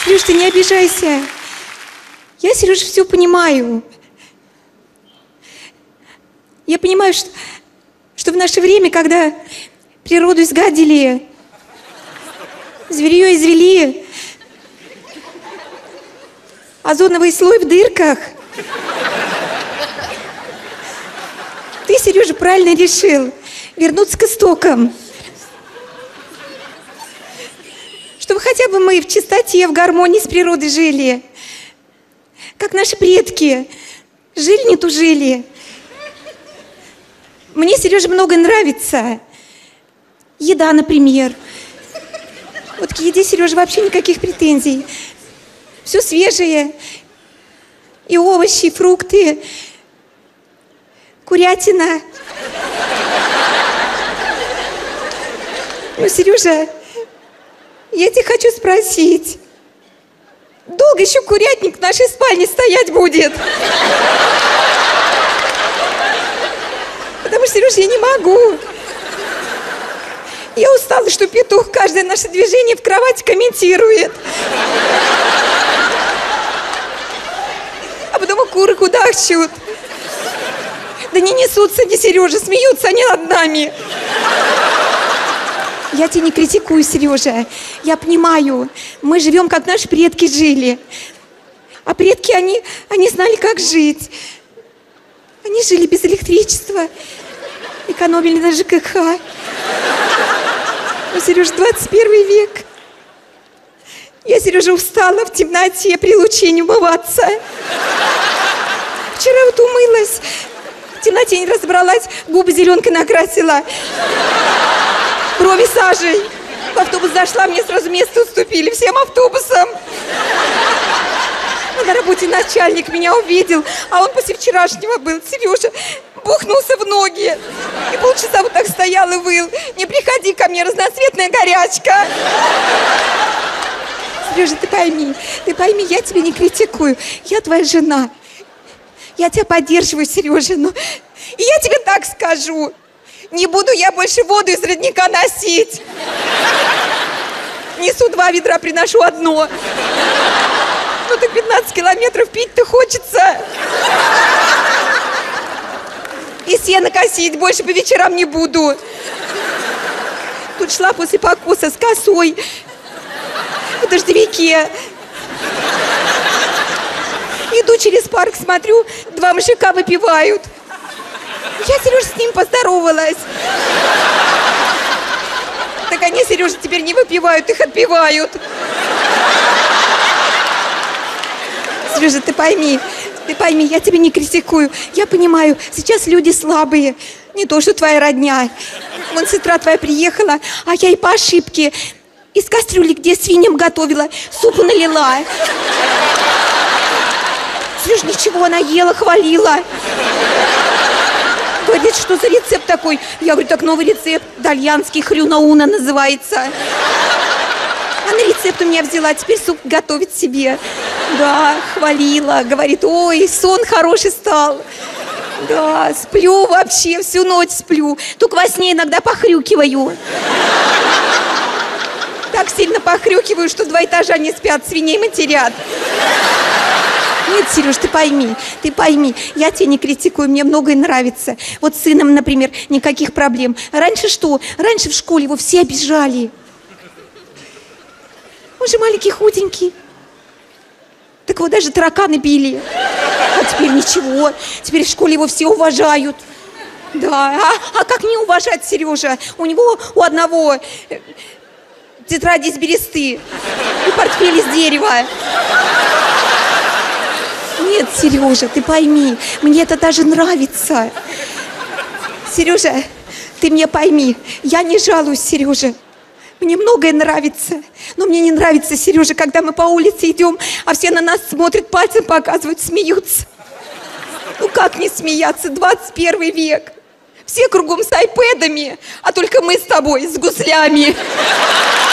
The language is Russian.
Сереж, ты не обижайся. Я, Сереж, все понимаю. Я понимаю, что в наше время, когда природу изгадили, зверье извели, озоновый слой в дырках, ты, Сережа, правильно решил вернуться к истокам. Чтобы хотя бы мы в чистоте, в гармонии с природой жили. Как наши предки. Жили, не тужили. Мне, Сережа, многое нравится. Еда, например. Вот к еде, Сережа, вообще никаких претензий. Все свежее. И овощи, и фрукты. Курятина. Ну, Сережа, я тебя хочу спросить. Долго еще курятник в нашей спальне стоять будет? Потому что, Сережа, я не могу. Я устала, что петух каждое наше движение в кровати комментирует. А потом куры кудахчут. Да не несутся они, Сережа, смеются они над нами. Я тебя не критикую, Сережа. Я понимаю, мы живем, как наши предки жили. А предки, они знали, как жить. Они жили без электричества, экономили на ЖКХ. Ну, Сережа, 21 век. Я, Сережа, устала в темноте при луче не умываться. Вчера вот умылась, в темноте не разобралась, губы зеленкой накрасила. Брови сажей. В автобус зашла, мне сразу место уступили всем автобусам. На работе начальник меня увидел, а он после вчерашнего был. Сережа бухнулся в ноги. И полчаса вот так стоял и выл. Не приходи ко мне, разноцветная горячка. Сережа, ты пойми, я тебя не критикую. Я твоя жена. Я тебя поддерживаю, Сережа. Но... И я тебе так скажу. Не буду я больше воду из родника носить. Несу 2 ведра, приношу 1. Ну так 15 километров пить-то хочется. И сено косить больше по вечерам не буду. Тут шла после покоса с косой в дождевике. Иду через парк, смотрю, 2 мужика выпивают. Я, Сережа, с ним поздоровалась. Так они, Сережа, теперь не выпивают, их отпивают. Сережа, ты пойми, я тебя не критикую. Я понимаю, сейчас люди слабые. Не то, что твоя родня. Вон сестра твоя приехала, а я ей по ошибке из кастрюли, где свиньям готовила, супу налила. Сережа, ничего, она ела, хвалила. Говорит, что за рецепт такой? Я говорю, так новый рецепт, итальянский, хрюнауна называется. Она рецепт у меня взяла, теперь суп готовит себе. Да, хвалила, говорит, ой, сон хороший стал. Да, сплю вообще, всю ночь сплю. Только во сне иногда похрюкиваю. Так сильно похрюкиваю, что 2 этажа не спят, свиней матерят. Нет, Сереж, ты пойми, я тебя не критикую, мне многое нравится. Вот с сыном, например, никаких проблем. Раньше что? Раньше в школе его все обижали. Он же маленький, худенький. Так его даже тараканы били. А теперь ничего, теперь в школе его все уважают. Да, а как не уважать, Сережа? У него у одного тетради из бересты и портфель из дерева. Нет, Сережа, ты пойми, мне это даже нравится. Сережа, ты меня пойми, я не жалуюсь, Сережа. Мне многое нравится, но мне не нравится, Сережа, когда мы по улице идем, а все на нас смотрят, пальцем показывают, смеются. Ну как не смеяться, 21 век. Все кругом с айпэдами, а только мы с тобой с гуслями.